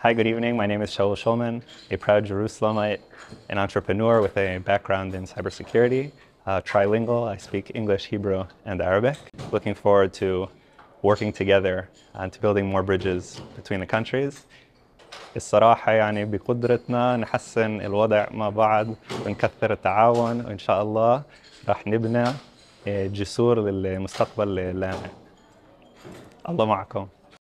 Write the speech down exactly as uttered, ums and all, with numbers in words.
Hi, good evening. My name is Shaul Shulman, a proud Jerusalemite, an entrepreneur with a background in cybersecurity, uh, trilingual. I speak English, Hebrew, and Arabic. Looking forward to working together and to building more bridges between the countries. الصراحة يعني بقدرتنا نحسن الوضع مع بعض ونكثر التعاون، وإن شاء الله راح نبنى جسور للمستقبل اللامع. الله معكم.